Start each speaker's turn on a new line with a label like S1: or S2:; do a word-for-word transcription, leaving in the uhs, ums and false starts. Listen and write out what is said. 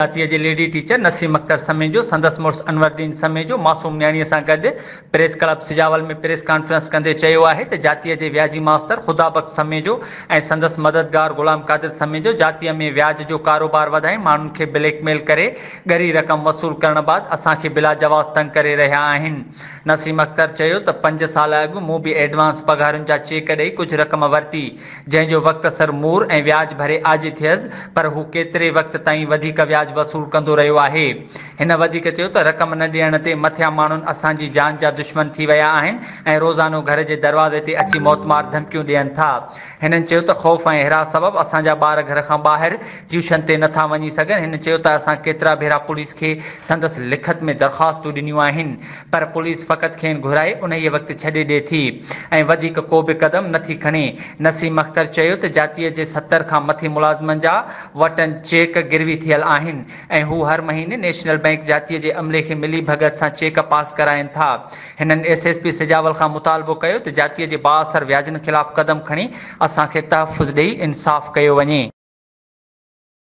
S1: जातीअ जे lady teacher Naseem Akhtar Samejo संदस मुड़ुस अनवरदीन समेजो मासूम न्याणीअ सां गॾु प्रेस क्लब सिजावल में प्रेस कॉन्फ्रेंस कंदे चयो आहे त जातीअ जे व्याजी मास्तर ख़ुदाबख़्श समेजो ऐं संदस मददगार ग़ुलाम क़ादिर समेजो जातीअ में व्याज जो कारोबार वधाए माण्हुनि खे ब्लैकमेल करे ॻरी रक़म वसूल करण बाद असांखे बिला जवाज़ तंग करे रहिया आहिनि। नसीम अख्तर चयो त पंज साल अॻु मूं बि एडवांस पघारुनि जा चेक ॾेई कुझु रक़म वरिती जंहिंजो वक़्तसर मूर ऐं व्याज भरे आजी थियसि पर हू केतिरे वक़्त ताईं वधीक व्याज वसूल कंदो रहियो आहे। हिन वधीक चयो त रक़म न ॾियण ते मथियां माण्हुनि असांजी जान जा दुश्मन थी विया आहिनि ऐं रोज़ानो घर जे दरवाज़े ते अची मौतमार धमकियूं ॾियनि था। हिननि चयो त ख़ौफ़ ऐं हिरास सबबि असांजा ॿार घर खां ॿाहिरि ट्यूशन ते नथा वञी सघनि। हिन चयो त असां केतिरा भेरा पुलिस खे संदसि लिखत में दरख़्वास्तूं ॾिनियूं आहिनि पर पुलिस फ़क़ति खेनि घुराए उन ई वक़्तु छॾे ॾिए थी ऐं वधीक को बि क़दम नथी खणे। नसीम अख्तर चयो त जातीअ जे सतरि खां मथे मुलाज़िमनि जा वटनि चेक गिरवी थियल आहिनि ऐं हू हर महीने नेशनल बैंक जातीअ जे अमले खे मिली भगत सां चेक पास कराइनि था। हिननि एस एस पी सिजावल खां मुतालबो कयो त जातीअ जे बाअसर व्याजनि ख़िलाफ़ क़दम खणी असांखे तहफ़ुज़ ॾेई इंसाफ़ कयो वञे।